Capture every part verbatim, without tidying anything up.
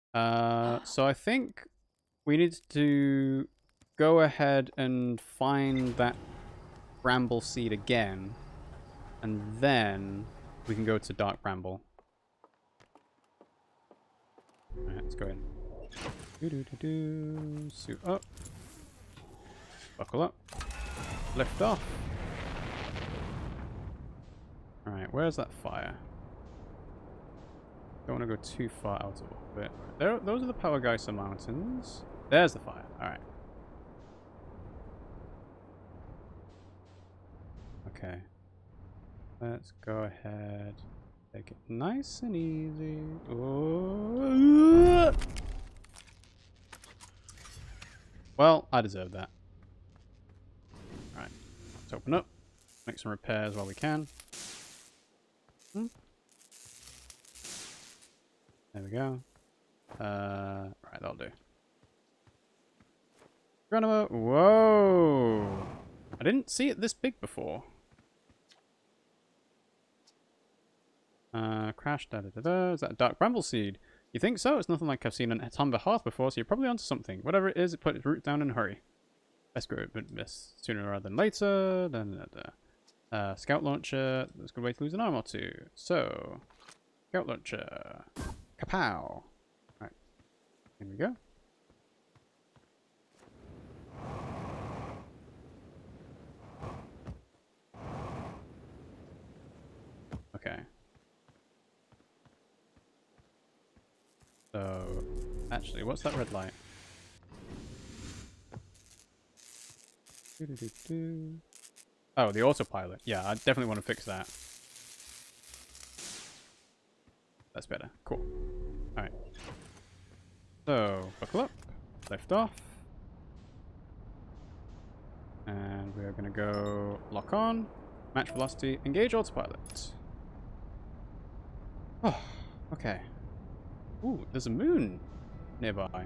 Uh, so I think we need to go ahead and find that bramble seed again, and then we can go to dark bramble. Alright, let's go in. Do do do do. Suit up. Buckle up. Lift off. Alright, where's that fire? Don't want to go too far out of orbit. There, those are the Power Geyser Mountains. There's the fire. Alright. Okay. Let's go ahead. Take it nice and easy. Oh. Well, I deserve that. Alright. Let's open up. Make some repairs while we can. Hmm. There we go. Uh, right, that'll do. Geronimo. Whoa! I didn't see it this big before. Uh, crash, da da da da. Is that a dark bramble seed? You think so? It's nothing like I've seen on Tomba Hearth before, so you're probably onto something. Whatever it is, put its root down in a hurry. Best grow it this sooner rather than later. Da, da, da. Uh, scout launcher. That's a good way to lose an arm or two. So, scout launcher. Kapow! Right. Here we go. Okay. So, actually, what's that red light? Doo -doo -doo -doo. Oh, the autopilot. Yeah, I definitely want to fix that. That's better. Cool. Alright. So, buckle up. Lift off. And we're going to go lock on. Match velocity. Engage autopilot. Oh, okay. Ooh, there's a moon nearby.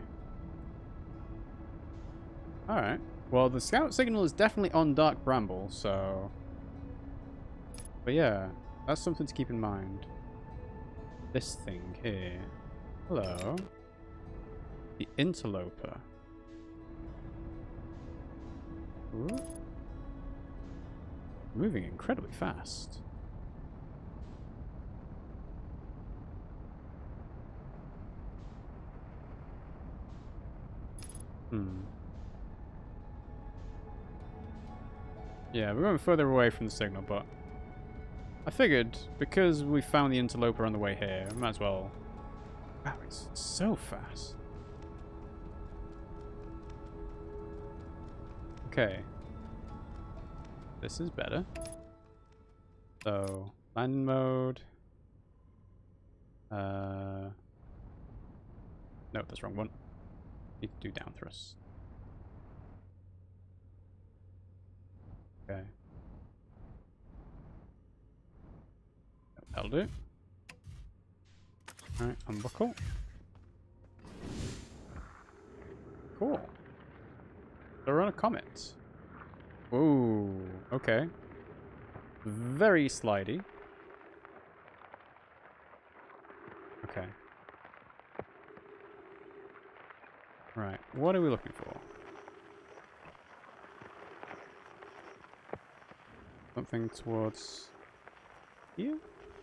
Alright. Well, the scout signal is definitely on dark bramble, so... But yeah, that's something to keep in mind. This thing here. Hello. The Interloper. Ooh. Moving incredibly fast. Hmm. Yeah, we're going further away from the signal, but I figured because we found the Interloper on the way here, we might as well. Wow, it's so fast. Okay. This is better. So, landing mode. Uh. No, that's the wrong one. Need to do down thrust. Okay. That'll do. Alright, unbuckle. Cool. So we're on a comet. Ooh, okay. Very slidey. Okay. Right, what are we looking for? Something towards here?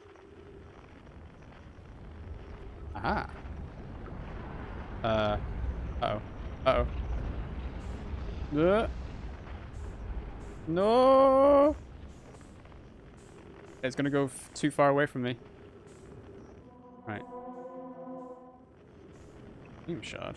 Aha. Uh. Uh-oh. Uh-oh. Uh. No! It's gonna go f too far away from me. Right. Beam shard.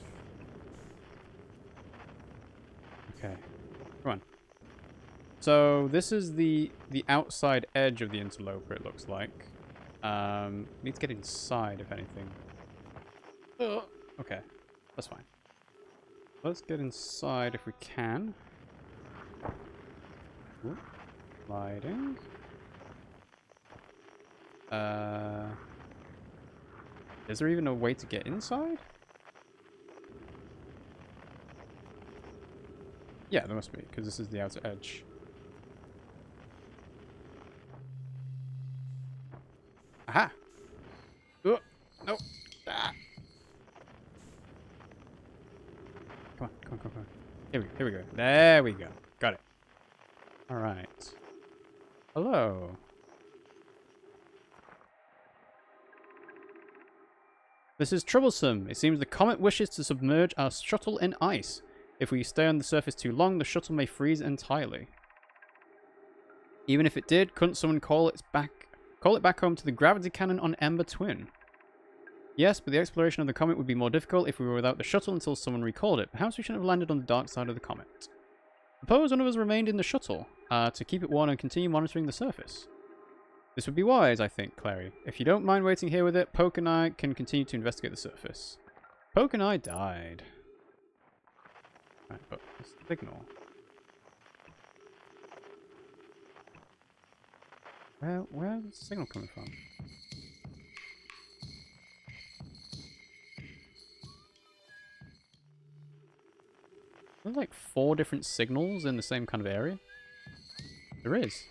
Okay. Come on. So this is the the outside edge of the Interloper, it looks like. Um, need to get inside, if anything. Oh, okay, that's fine. Let's get inside if we can. Ooh, sliding. Uh, is there even a way to get inside? Yeah, there must be, because this is the outer edge. Aha! Oh, no. Ah. come on, come on, come on, come on. Here we go, here we go. There we go. Got it. Alright. Hello. This is troublesome. It seems the Comet wishes to submerge our shuttle in ice. If we stay on the surface too long, the shuttle may freeze entirely. Even if it did, couldn't someone call it back call it back home to the gravity cannon on Ember Twin? Yes, but the exploration of the Comet would be more difficult if we were without the shuttle until someone recalled it. Perhaps we shouldn't have landed on the dark side of the Comet. Suppose one of us remained in the shuttle, uh, to keep it warm and continue monitoring the surface. This would be wise, I think, Clary. If you don't mind waiting here with it, Poke and I can continue to investigate the surface. Poke and I died. Right, but the signal. Where, where's the signal coming from? There's like four different signals in the same kind of area. There is.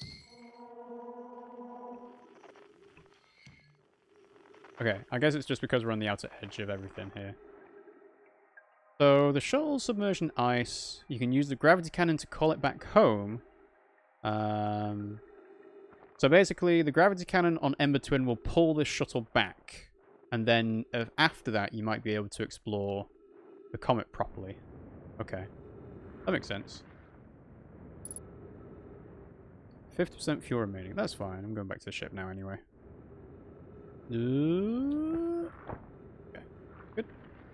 Okay, I guess it's just because we're on the outer edge of everything here. So, the shuttle's submerged in ice. You can use the gravity cannon to call it back home. Um, so basically, the gravity cannon on Ember Twin will pull this shuttle back. And then uh, after that, you might be able to explore the Comet properly. Okay. That makes sense. fifty percent fuel remaining. That's fine. I'm going back to the ship now anyway. Uh, okay. Good.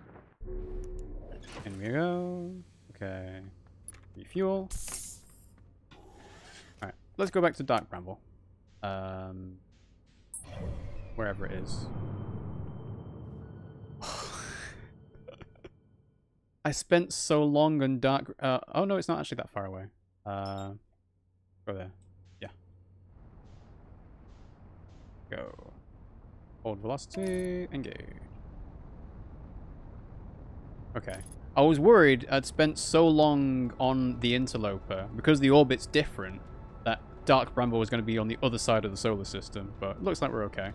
In we go. Okay. Refuel. Alright. Let's go back to Dark Bramble. Um, wherever it is. I spent so long on Dark... Uh, oh, no, it's not actually that far away. Uh, go there. Yeah. Go. Hold velocity. Engage. Okay. I was worried I'd spent so long on the Interloper, because the orbit's different, that Dark Bramble was going to be on the other side of the solar system, but it looks like we're okay.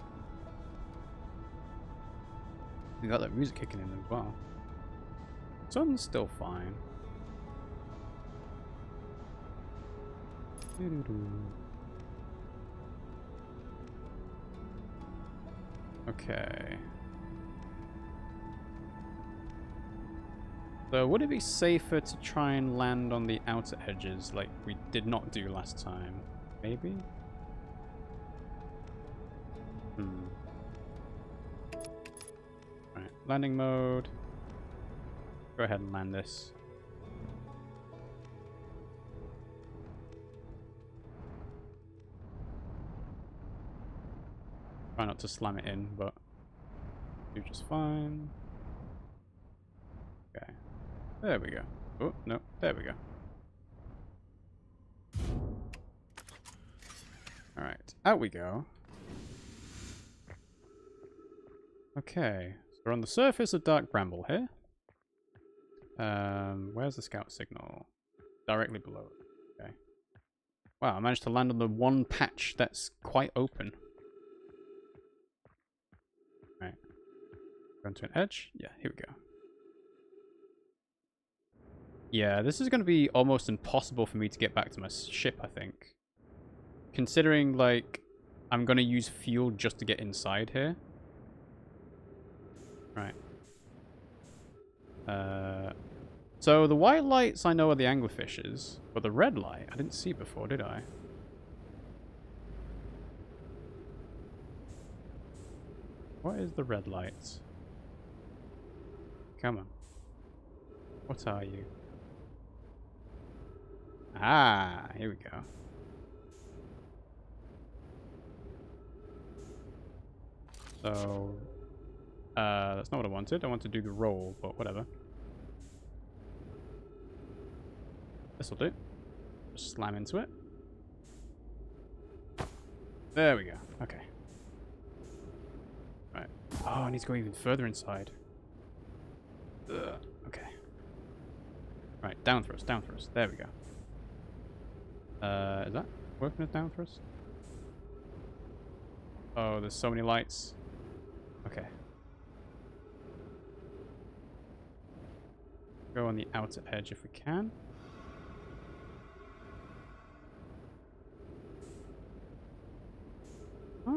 We got that music kicking in as well. Sun's still fine. Okay. So would it be safer to try and land on the outer edges like we did not do last time? Maybe? Hmm. Right, landing mode. Go ahead and land this. Try not to slam it in, but do just fine. Okay. There we go. Oh, no. There we go. Alright. Out we go. Okay. So we're on the surface of Dark Bramble here. Um, where's the scout signal? Directly below it. Okay. Wow, I managed to land on the one patch that's quite open. Right. Going to an edge? Yeah, here we go. Yeah, this is going to be almost impossible for me to get back to my ship, I think. Considering, like, I'm going to use fuel just to get inside here. Right. Uh, so the white lights I know are the anglerfishes, but the red light I didn't see before, did I? What is the red light? Come on. What are you? Ah, here we go. So, uh, that's not what I wanted. I want to do the roll, but whatever. This'll do. Just slam into it. There we go. Okay. Right. Oh, I need to go even further inside. Ugh. Okay. Right, down thrust, down thrust. There we go. Uh, is that working as down thrust? Oh, there's so many lights. Okay. Go on the outer edge if we can. Huh?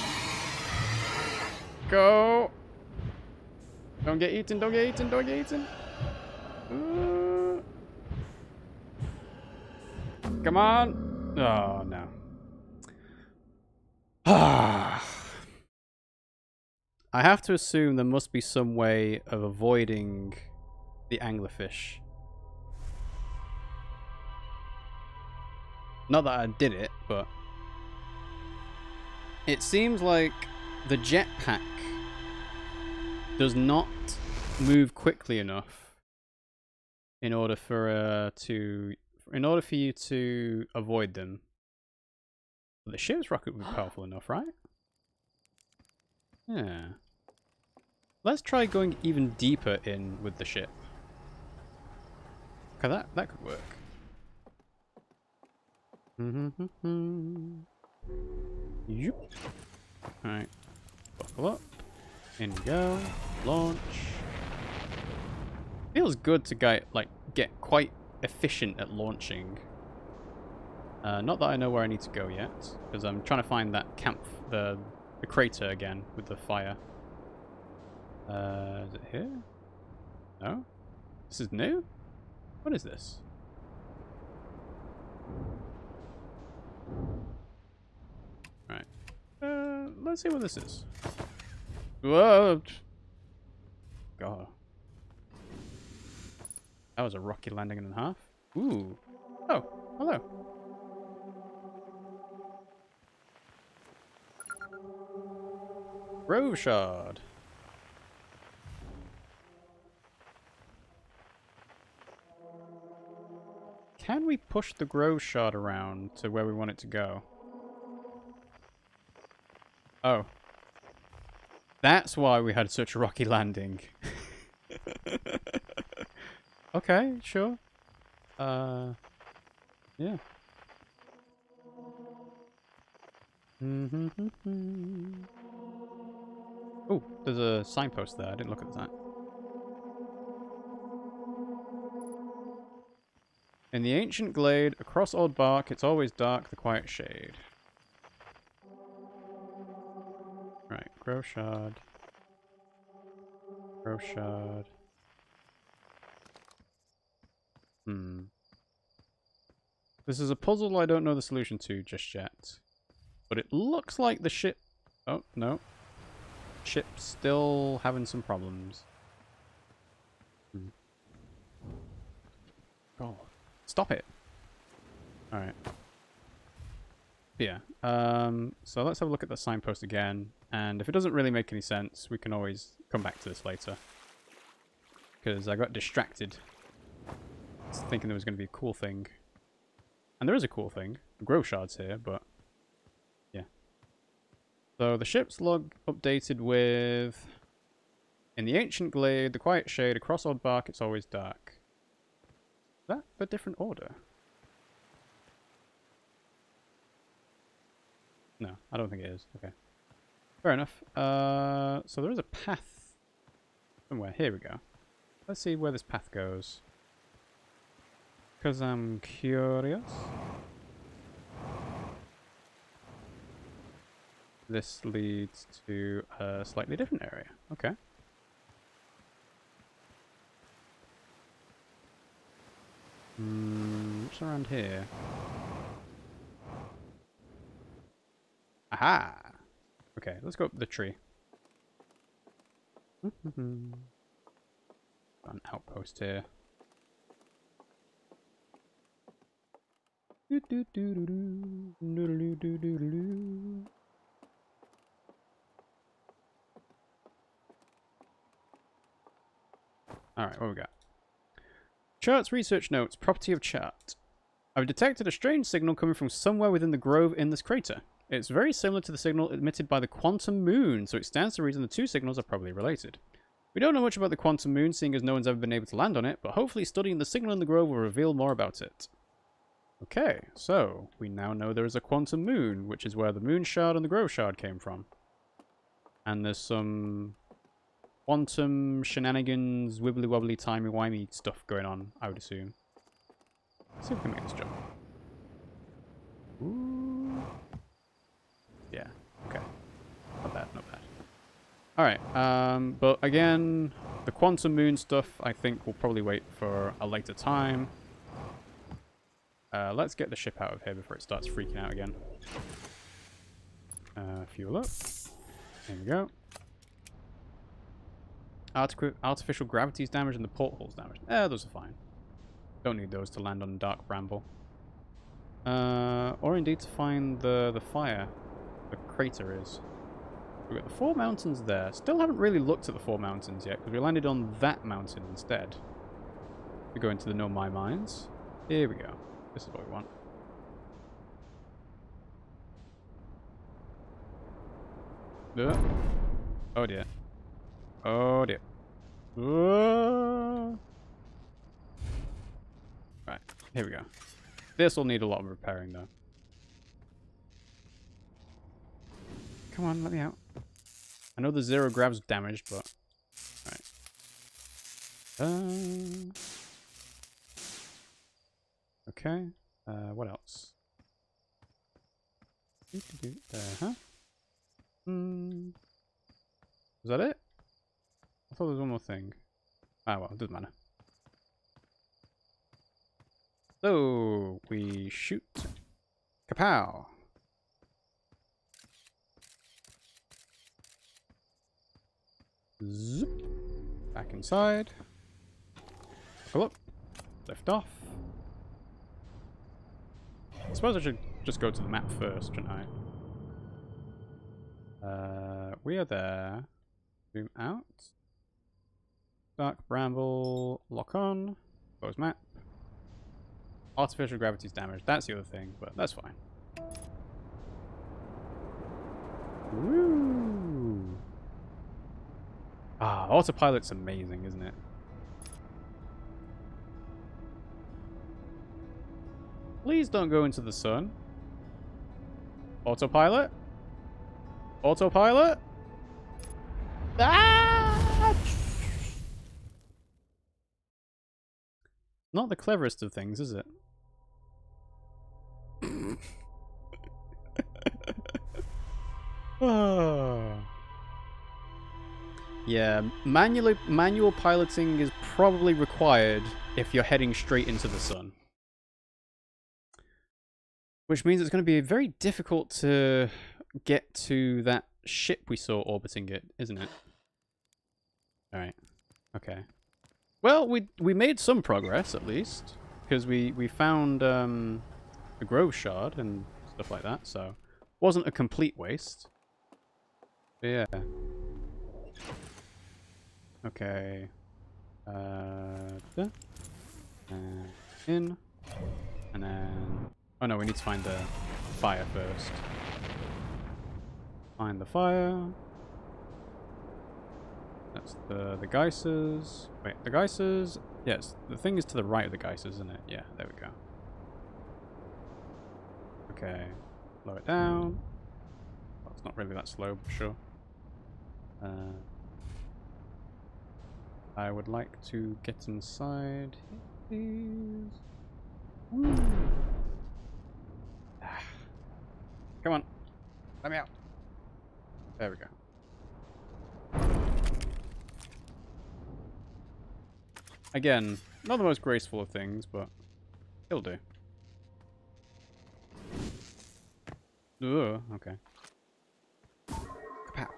Go! Don't get eaten, don't get eaten, don't get eaten. Uh, come on! Oh, no. I have to assume there must be some way of avoiding the anglerfish. Not that I did it, but it seems like the jetpack does not move quickly enough in order for uh, to in order for you to avoid them. But the ship's rocket would be powerful enough, right? Yeah. Let's try going even deeper in with the ship. Okay, that that could work. Yep. Alright. Buckle up. In we go. Launch. Feels good to get like get quite efficient at launching. Uh, not that I know where I need to go yet, because I'm trying to find that camp, the the crater again with the fire. Uh, is it here? No? This is new? What is this? Right. Uh, let's see what this is. Whoa! God. That was a rocky landing and a half. Ooh. Oh, hello. Grove shard. Can we push the grove shard around to where we want it to go? Oh. That's why we had such a rocky landing. Okay, sure. Uh, yeah. Oh, there's a signpost there. I didn't look at that. In the ancient glade, across old bark, it's always dark, the quiet shade. Right, grove shard. Grove shard. Hmm. This is a puzzle I don't know the solution to just yet. But it looks like the ship... Oh, no. Ship's still having some problems. Hmm. Oh, stop it. Alright. Yeah. Um, so let's have a look at the signpost again. And if it doesn't really make any sense, we can always come back to this later. Because I got distracted. Thinking there was going to be a cool thing. And there is a cool thing. The grove shard's here, but... Yeah. So the ship's log updated with... In the ancient glade, the quiet shade, across old bark, it's always dark. Is that a different order? No, I don't think it is. Okay. Fair enough. Uh, so there is a path somewhere. Here we go. Let's see where this path goes. Because I'm curious. This leads to a slightly different area. Okay. Hmm, what's around here? Aha! Okay, let's go up the tree. Got an outpost here. Alright, what we got? Chart's research notes, property of chart. I've detected a strange signal coming from somewhere within the grove in this crater. It's very similar to the signal emitted by the quantum moon, so it stands to reason the two signals are probably related. We don't know much about the quantum moon, seeing as no one's ever been able to land on it, but hopefully studying the signal in the grove will reveal more about it. Okay, so we now know there is a quantum moon, which is where the moon shard and the grove shard came from. And there's some quantum shenanigans, wibbly wobbly, timey wimey stuff going on, I would assume. Let's see if we can make this jump. Ooh. Yeah, okay. Not bad, not bad. Alright, um, but again, the quantum moon stuff, I think we'll probably wait for a later time. Uh, let's get the ship out of here before it starts freaking out again. Uh, fuel up. There we go. Artic artificial gravity's damaged and the porthole's damaged. Eh, those are fine. Don't need those to land on Dark Bramble. Uh, or indeed to find the, the fire. The crater is. We've got the four mountains there. Still haven't really looked at the four mountains yet, because we landed on that mountain instead. We go into the Nomai mines. Here we go. This is what we want. Uh. Oh dear. Oh dear. Uh. Right, here we go. This will need a lot of repairing though. Come on, let me out. I know the zero grav's damaged, but... Alright. Um... Okay. Uh, what else? Uh-huh. Hmm. Is that it? I thought there was one more thing. Ah, well, it doesn't matter. So, we shoot. Kapow! Zoop. Back inside. Buckle up. Lift off. I suppose I should just go to the map first, shouldn't I? Uh, we are there. Zoom out. Dark Bramble. Lock on. Close map. Artificial gravity's damaged. That's the other thing, but that's fine. Woo! Ah, autopilot's amazing, isn't it? Please don't go into the sun. Autopilot? Autopilot? Ah! Not the cleverest of things, is it? Oh. Yeah, manually, manual piloting is probably required if you're heading straight into the sun. Which means it's going to be very difficult to get to that ship we saw orbiting it, isn't it? Alright. Okay. Well, we we made some progress, at least. Because we, we found um, the Grove Shard and stuff like that, so... Wasn't a complete waste. But yeah. Okay. Uh, there. And in. And then... Oh no, we need to find the fire first. Find the fire. That's the the geysers. Wait, the geysers? Yes, the thing is to the right of the geysers, isn't it? Yeah, there we go. Okay. Slow it down. Well, it's not really that slow, but sure. Uh, I would like to get inside here, please. Woo. Come on. Let me out. There we go. Again, not the most graceful of things, but it'll do. Ugh, okay. Kapow.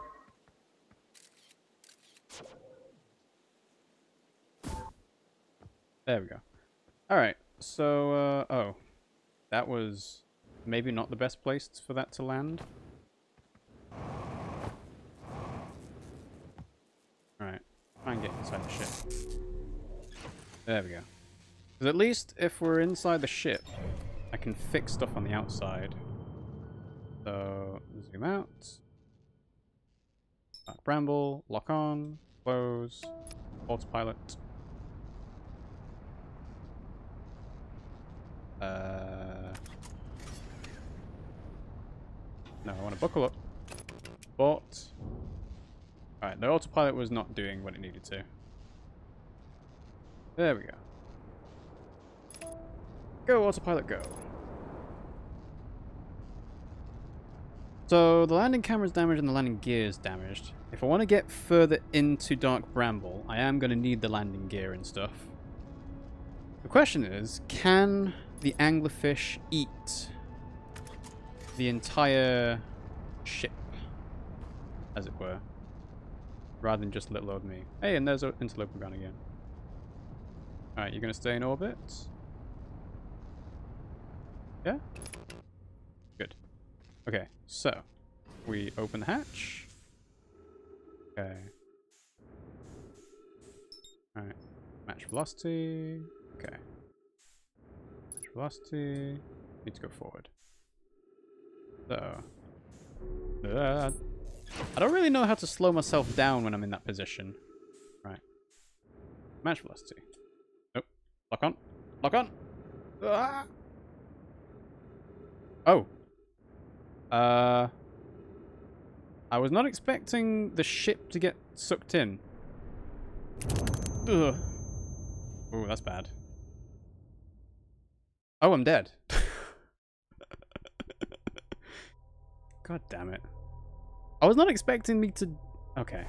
There we go. Alright, so, uh, oh. That was maybe not the best place for that to land. Alright, try and get inside the ship. There we go. Because at least if we're inside the ship, I can fix stuff on the outside. So, zoom out. Dark Bramble, lock on, close, autopilot. Uh, no, I want to buckle up. But Alright, the autopilot was not doing what it needed to. There we go. Go, autopilot, go. So, the landing camera's damaged and the landing gear's damaged. If I want to get further into Dark Bramble, I am going to need the landing gear and stuff. The question is, can the anglerfish eat the entire ship, as it were, rather than just little old me? Hey, and there's Interloper gone again. Alright, you're going to stay in orbit? Yeah? Good. Okay, so we open the hatch. Okay. Alright. Match velocity. Okay. Match velocity. Need to go forward. So. Uh, I don't really know how to slow myself down when I'm in that position. Right. Match velocity. Nope. Lock on. Lock on. Ah! Oh. Uh. I was not expecting the ship to get sucked in. Ugh. Ooh, that's bad. Oh, I'm dead. God damn it. I was not expecting me to... Okay.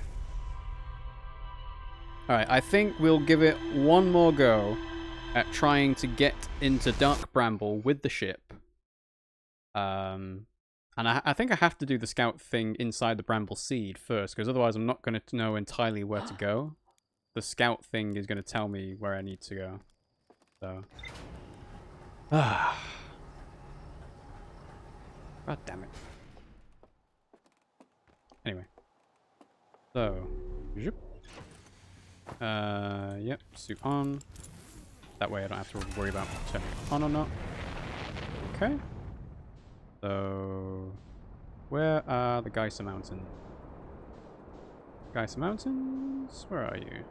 Alright, I think we'll give it one more go at trying to get into Dark Bramble with the ship. Um... And I, I think I have to do the scout thing inside the Bramble Seed first, because otherwise I'm not going to know entirely where to go. The scout thing is going to tell me where I need to go. So. Ah. God damn it. Anyway. So. Zhoop. Uh, yep, suit on. That way I don't have to worry about turning it on or not. Okay. So, where are the Geyser Mountains? Geyser Mountains? Where are you?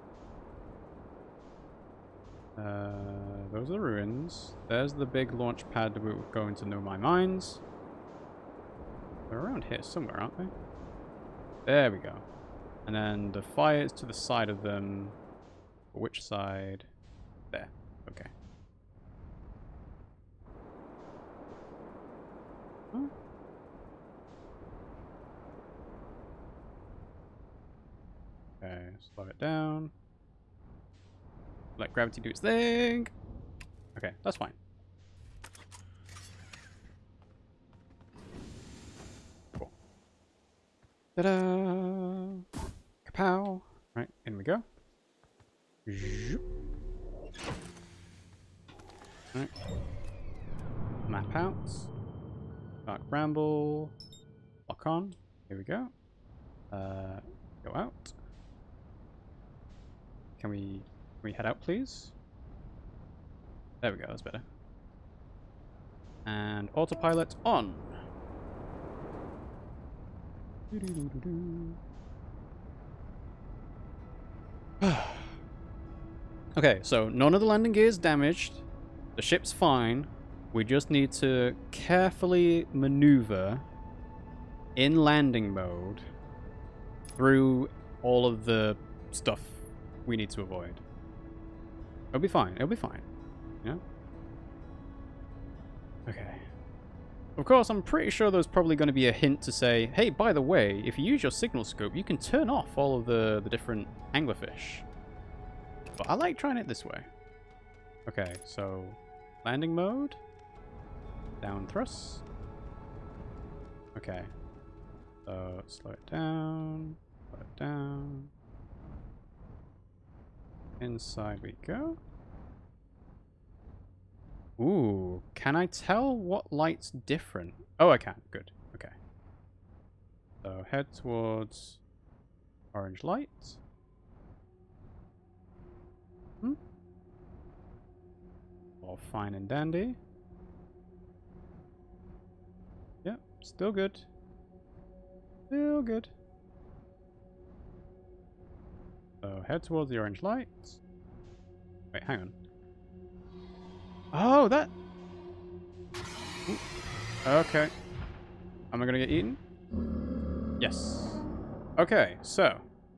Uh, those are the ruins. There's the big launch pad that we're going to Nomai Mines. They're around here somewhere, aren't they? There we go. And then the fires to the side of them. Which side? There. Okay. Huh? Okay, slow it down. Let gravity do its thing. Okay, that's fine. Cool. Ta-da! Kapow! Right, in we go. Zoop. Right. Map out. Dark Bramble. Lock on. Here we go. Uh, go out. Can we, can we head out, please? There we go, that's better. And autopilot on. Okay, so none of the landing gear is damaged. The ship's fine. We just need to carefully maneuver in landing mode through all of the stuff we need to avoid. It'll be fine. It'll be fine. Yeah? Okay. Of course, I'm pretty sure there's probably going to be a hint to say, hey, by the way, if you use your signal scope, you can turn off all of the, the different anglerfish. But I like trying it this way. Okay, so landing mode. Down thrust. Okay. So slow it down. Slow it down. Inside we go. Ooh, can I tell what light's different? Oh, I can. Good. Okay. So head towards orange light. Hmm. All fine and dandy. Yep, still good. Still good. So head towards the orange light. Wait, hang on. Oh, that... Ooh. Okay. Am I gonna get eaten? Yes. Okay, so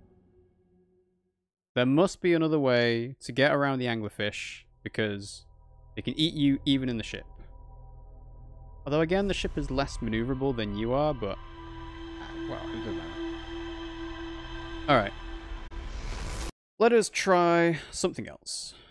there must be another way to get around the anglerfish because they can eat you even in the ship. Although again, the ship is less maneuverable than you are, but well, it doesn't matter. All right, let us try something else.